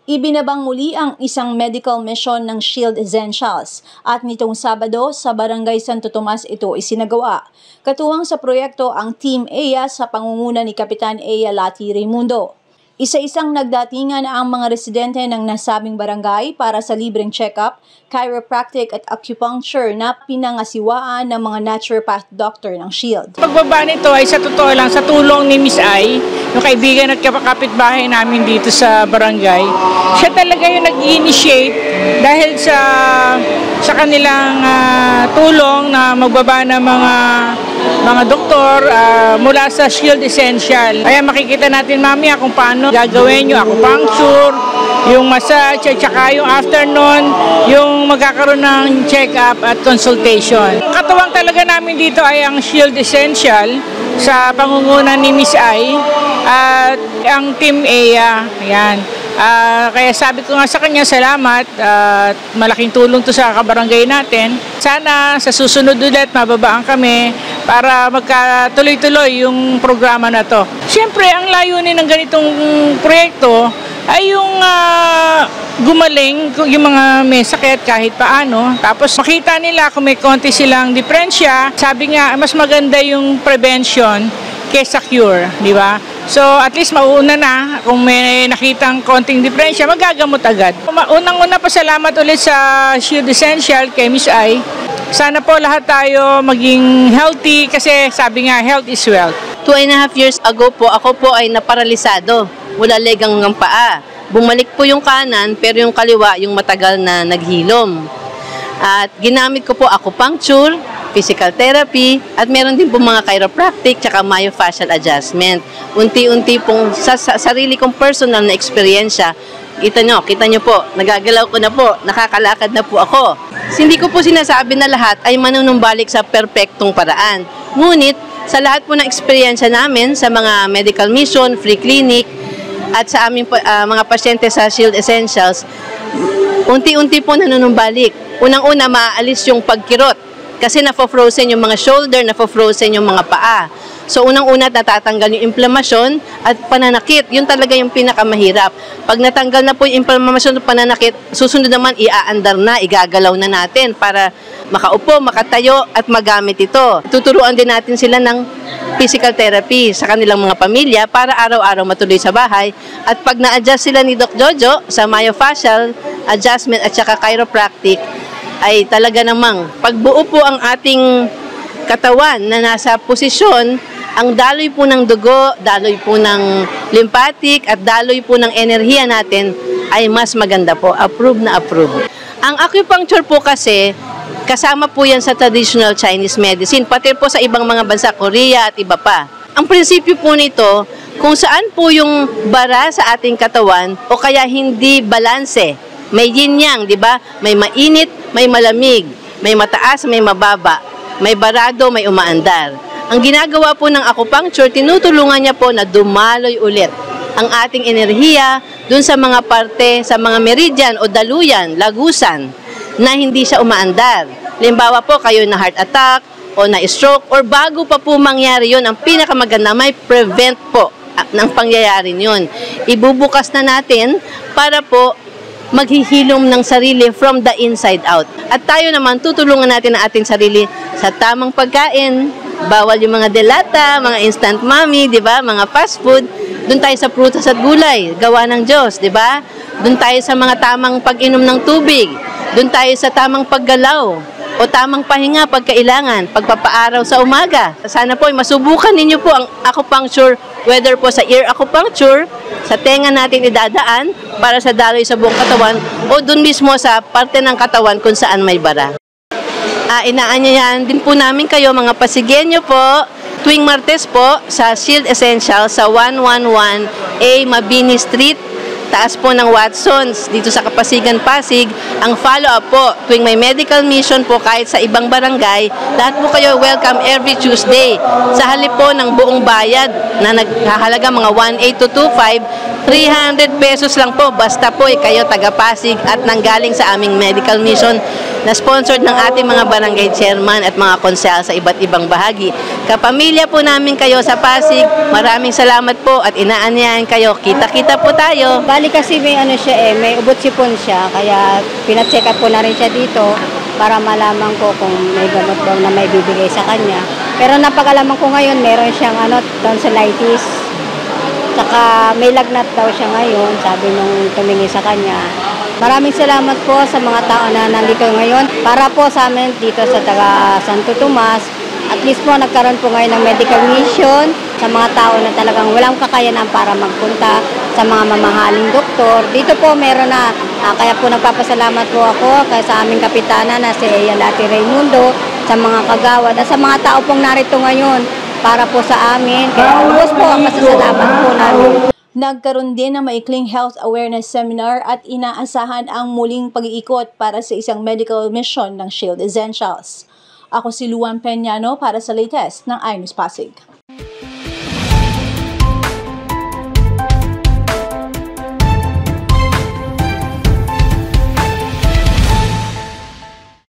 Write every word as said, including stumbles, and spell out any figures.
Ibinabang muli ang isang medical mission ng Shield Essentials at nitong Sabado sa Barangay Santo Tomas ito isinagawa. Katuwang sa proyekto ang Team A I A sa pangunguna ni Kapitan A I A Lati Raimundo. Isa-isang nagdatingan ang mga residente ng nasabing barangay para sa libreng check-up, chiropractic at acupuncture na pinangasiwaan ng mga naturopath doctor ng Shield. Pagbaba nito ay sa totoo lang sa tulong ni Miss Ai, yung kaibigan at kapitbahay namin dito sa barangay. Siya talaga yung nag-initiate dahil sa sa kanilang uh, tulong na magbaba ng mga mga doktor uh, mula sa Shield Essential. Kaya makikita natin mamaya kung paano gagawin yung acupuncture, yung massage, at saka yung afternoon, yung magkakaroon ng check-up at consultation. Ang katuwang talaga namin dito ay ang Shield Essential sa pangunguna ni Miss Ai at ang Team A I A. Ayan. Uh, kaya sabi ko nga sa kanya, salamat at uh, malaking tulong to sa kabarangay natin. Sana sa susunod ulit mababaan kami para magkatuloy-tuloy yung programa na to. Siyempre, ang layunin ng ganitong proyekto ay yung uh, gumaling yung mga may sakit kahit paano. Tapos makita nila kung may konti silang diferensya. Sabi nga, mas maganda yung prevention kaysa cure, di ba? So, at least mauuna na, kung may nakitang konting diferensya, magagamot agad. Unang-una pa salamat ulit sa Shield Essential kay Miss Ai. Sana po lahat tayo maging healthy kasi sabi nga, health is wealth. Two and a half years ago po, ako po ay naparalisado. Wala legang ng paa. Bumalik po yung kanan, pero yung kaliwa, yung matagal na naghilom. At ginamit ko po acupuncture, physical therapy, at meron din po mga chiropractic tsaka myofascial adjustment. Unti-unti pong sa, sa sarili kong personal na eksperyensya, kita nyo, kita nyo po, nagagalaw ko na po, nakakalakad na po ako. Hindi ko po sinasabi na lahat ay manunumbalik sa perpektong paraan. Ngunit, sa lahat po ng eksperyensya namin sa mga medical mission, free clinic, at sa aming uh, mga pasyente sa Shield Essentials, unti-unti po nanunumbalik. Unang-una, maaalis yung pagkirot. Kasi nafo-frozen yung mga shoulder, nafo-frozen yung mga paa. So, unang-una, natatanggal yung inflamasyon at pananakit. Yun talaga yung pinakamahirap. Pag natanggal na po yung inflamasyon at pananakit, susunod naman, iaandar na, igagalaw na natin para makaupo, makatayo at magamit ito. Tuturuan din natin sila ng physical therapy sa kanilang mga pamilya para araw-araw matuloy sa bahay. At pag na-adjust sila ni Doc Jojo sa myofascial adjustment at saka chiropractic, ay talaga namang pagbuo po ang ating katawan na nasa posisyon, ang daloy po ng dugo, daloy po ng lymphatic at daloy po ng enerhiya natin ay mas maganda po. Approve na approve. Ang acupuncture po kasi, kasama po yan sa traditional Chinese medicine, pati po sa ibang mga bansa, Korea at iba pa. Ang prinsipyo po nito, kung saan po yung bara sa ating katawan o kaya hindi balanse. May yin-yang, di ba? May mainit, may malamig, may mataas, may mababa, may barado, may umaandar. Ang ginagawa po ng acupuncture, tinutulungan niya po na dumaloy ulit ang ating enerhiya dun sa mga parte, sa mga meridian o daluyan, lagusan, na hindi siya umaandar. Halimbawa po, kayo na heart attack o na stroke or bago pa po mangyari yun, ang pinakamaganda, may prevent po ng pangyayari yun. Ibubukas na natin para po maghihilom ng sarili from the inside out. At tayo naman, tutulungan natin ang ating sarili sa tamang pagkain. Bawal yung mga delata, mga instant mommy, di ba? Mga fast food. Doon tayo sa prutas at gulay, gawa ng Diyos, di ba? Doon tayo sa mga tamang pag-inom ng tubig. Doon tayo sa tamang paggalaw o tamang pahinga pagkailangan, pagpapaaraw sa umaga. Sana po, masubukan ninyo po ang acupuncture, whether po sa ear acupuncture, sa tenga natin idadaan para sa daloy sa buong katawan o dun mismo sa parte ng katawan kung saan may bara. Uh, inaanyayahan din po namin kayo mga Pasigueño po tuwing Martes po sa Shield Essential sa one eleven A Mabini Street, taas po ng Watsons dito sa Kapasigan, Pasig. Ang follow-up po tuwing may medical mission po kahit sa ibang barangay, lahat po kayo welcome every Tuesday. Sa halip po ng buong bayad na naghahalaga mga one eight to two five, three hundred pesos lang po, basta po eh, kayo taga Pasig at nanggaling sa aming medical mission na sponsored ng ating mga barangay chairman at mga konsehal sa iba't ibang bahagi. Kapamilya po namin kayo sa Pasig, maraming salamat po at inaanyayan kayo. Kita-kita po tayo. Bali kasi may ano siya eh, may ubot sipon siya, kaya pina-check up ko na rin siya dito para malaman ko kung may gamot daw na may bibigay sa kanya. Pero napag-alaman ko ngayon, meron siyang ano, tonsillitis. Saka may lagnat daw siya ngayon, sabi nung tumingin sa kanya. Maraming salamat po sa mga tao na nandito ngayon para po sa amin dito sa taga Santo Tomas. At least po nagkaroon po ngayon ng medical mission sa mga tao na talagang walang kakayanan para magpunta sa mga mamahaling doktor. Dito po meron na, uh, kaya po nagpapasalamat po ako kaya sa aming kapitana na si Lati Raimundo, sa mga kagawad at sa mga tao pong narito ngayon para po sa amin. Kaya ubos po ang masasalamat po namin. Nagkaroon din ng maikling health awareness seminar at inaasahan ang muling pag-iikot para sa isang medical mission ng Shield Essentials. Ako si Luan Peñano para sa latest ng iNews Pasig.